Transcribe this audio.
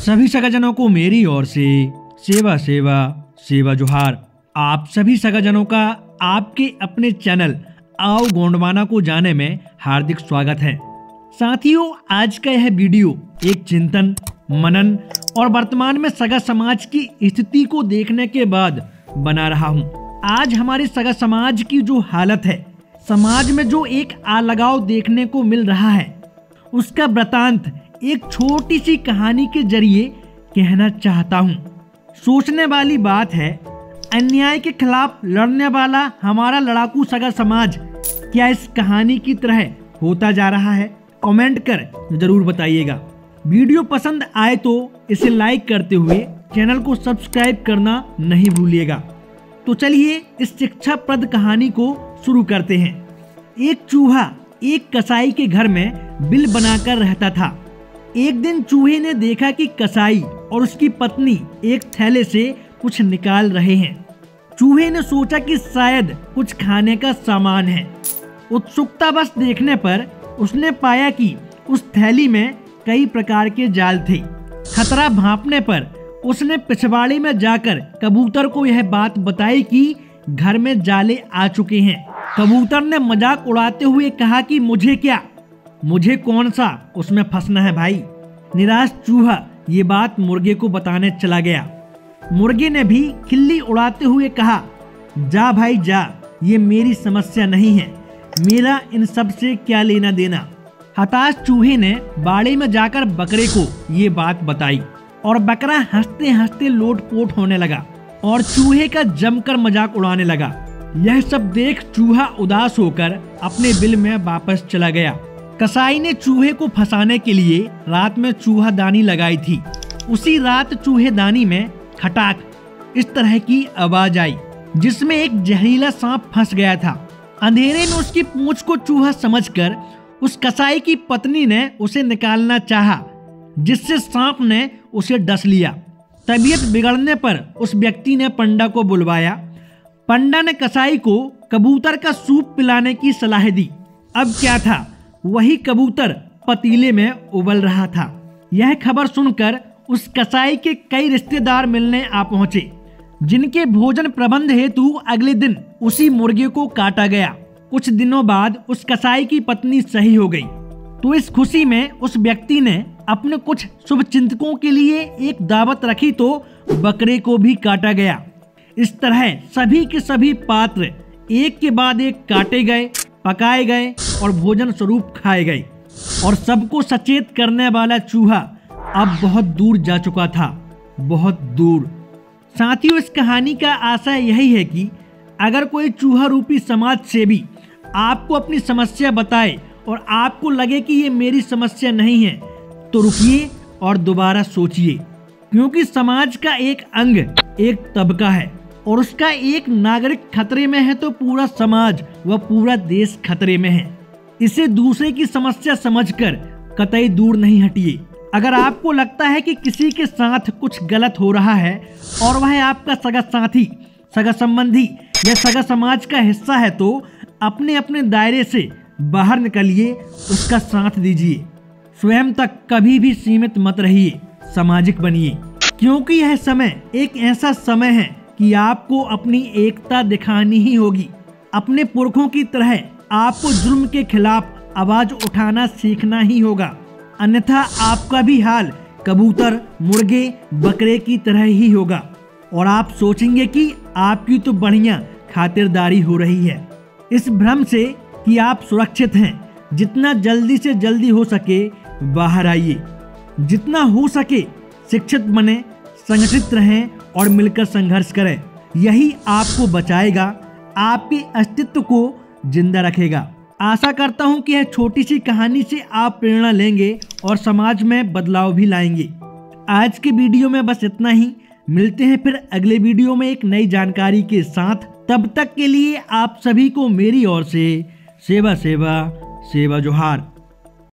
सभी सगाजनों को मेरी ओर से सेवा सेवा सेवा जोहार। आप सभी सगाजनों का आपके अपने चैनल आओ गोंडवाना को जाने में हार्दिक स्वागत है। साथियों, आज का यह वीडियो एक चिंतन मनन और वर्तमान में सगा समाज की स्थिति को देखने के बाद बना रहा हूँ। आज हमारे सगा समाज की जो हालत है, समाज में जो एक अलगाव देखने को मिल रहा है, उसका वृतांत एक छोटी सी कहानी के जरिए कहना चाहता हूँ। सोचने वाली बात है, अन्याय के खिलाफ लड़ने वाला हमारा लड़ाकू सगा समाज क्या इस कहानी की तरह होता जा रहा है? कमेंट कर जरूर बताइएगा। वीडियो पसंद आए तो इसे लाइक करते हुए चैनल को सब्सक्राइब करना नहीं भूलिएगा। तो चलिए इस शिक्षाप्रद कहानी को शुरू करते हैं। एक चूहा एक कसाई के घर में बिल बनाकर रहता था। एक दिन चूहे ने देखा कि कसाई और उसकी पत्नी एक थैले से कुछ निकाल रहे हैं। चूहे ने सोचा कि शायद कुछ खाने का सामान है। उत्सुकतावश देखने पर उसने पाया कि उस थैली में कई प्रकार के जाल थे। खतरा भांपने पर उसने पिछवाड़े में जाकर कबूतर को यह बात बताई कि घर में जाले आ चुके हैं। कबूतर ने मजाक उड़ाते हुए कहा कि मुझे क्या, मुझे कौन सा उसमें फंसना है भाई। निराश चूहा ये बात मुर्गे को बताने चला गया। मुर्गे ने भी खिल्ली उड़ाते हुए कहा, जा भाई जा, ये मेरी समस्या नहीं है, मेरा इन सब से क्या लेना देना। हताश चूहे ने बाड़े में जाकर बकरे को ये बात बताई और बकरा हंसते हंसते लोटपोट होने लगा और चूहे का जमकर मजाक उड़ाने लगा। यह सब देख चूहा उदास होकर अपने बिल में वापस चला गया। कसाई ने चूहे को फंसाने के लिए रात में चूहादानी लगाई थी। उसी रात चूहेदानी में खटाक इस तरह की आवाज आई, जिसमें एक जहरीला सांप फंस गया था। अंधेरे में उसकी पूंछ को चूहा समझकर उस कसाई की पत्नी ने उसे निकालना चाहा, जिससे सांप ने उसे डस लिया। तबीयत बिगड़ने पर उस व्यक्ति ने पंडा को बुलवाया। पंडा ने कसाई को कबूतर का सूप पिलाने की सलाह दी। अब क्या था, वही कबूतर पतीले में उबल रहा था। यह खबर सुनकर उस कसाई के कई रिश्तेदार मिलने आ पहुंचे, जिनके भोजन प्रबंध हेतु अगले दिन उसी मुर्गे को काटा गया। कुछ दिनों बाद उस कसाई की पत्नी सही हो गई, तो इस खुशी में उस व्यक्ति ने अपने कुछ शुभचिंतकों के लिए एक दावत रखी, तो बकरे को भी काटा गया। इस तरह सभी के सभी पात्र एक के बाद एक काटे गए, पकाए गए और भोजन स्वरूप खाए गए। और सबको सचेत करने वाला चूहा अब बहुत दूर जा चुका था, बहुत दूर। साथियों, इस कहानी का आशय यही है कि अगर कोई चूहा रूपी समाज सेवी आपको अपनी समस्या बताए और आपको लगे कि ये मेरी समस्या नहीं है, तो रुकिए और दोबारा सोचिए, क्योंकि समाज का एक अंग एक तबका है और उसका एक नागरिक खतरे में है तो पूरा समाज व पूरा देश खतरे में है। इसे दूसरे की समस्या समझकर कतई दूर नहीं हटिए। अगर आपको लगता है कि किसी के साथ कुछ गलत हो रहा है और वह आपका सगा साथी, सगा संबंधी या सगा समाज का हिस्सा है, तो अपने अपने दायरे से बाहर निकलिए, उसका साथ दीजिए। स्वयं तक कभी भी सीमित मत रहिए, सामाजिक बनिए, क्योंकि यह समय एक ऐसा समय है कि आपको अपनी एकता दिखानी ही होगी। अपने पुरखों की तरह आपको जुर्म के खिलाफ आवाज उठाना सीखना ही होगा, अन्यथा आपका भी हाल कबूतर, मुर्गे, बकरे की तरह ही होगा और आप सोचेंगे कि आपकी तो बढ़िया खातिरदारी हो रही है। इस भ्रम से कि आप सुरक्षित हैं, जितना जल्दी से जल्दी हो सके बाहर आइए। जितना हो सके शिक्षित बने, संगठित रहें और मिलकर संघर्ष करें। यही आपको बचाएगा, आपके अस्तित्व को जिंदा रखेगा। आशा करता हूं कि यह छोटी सी कहानी से आप प्रेरणा लेंगे और समाज में बदलाव भी लाएंगे। आज के वीडियो में बस इतना ही। मिलते हैं फिर अगले वीडियो में एक नई जानकारी के साथ। तब तक के लिए आप सभी को मेरी ओर से सेवा सेवा सेवा जोहार।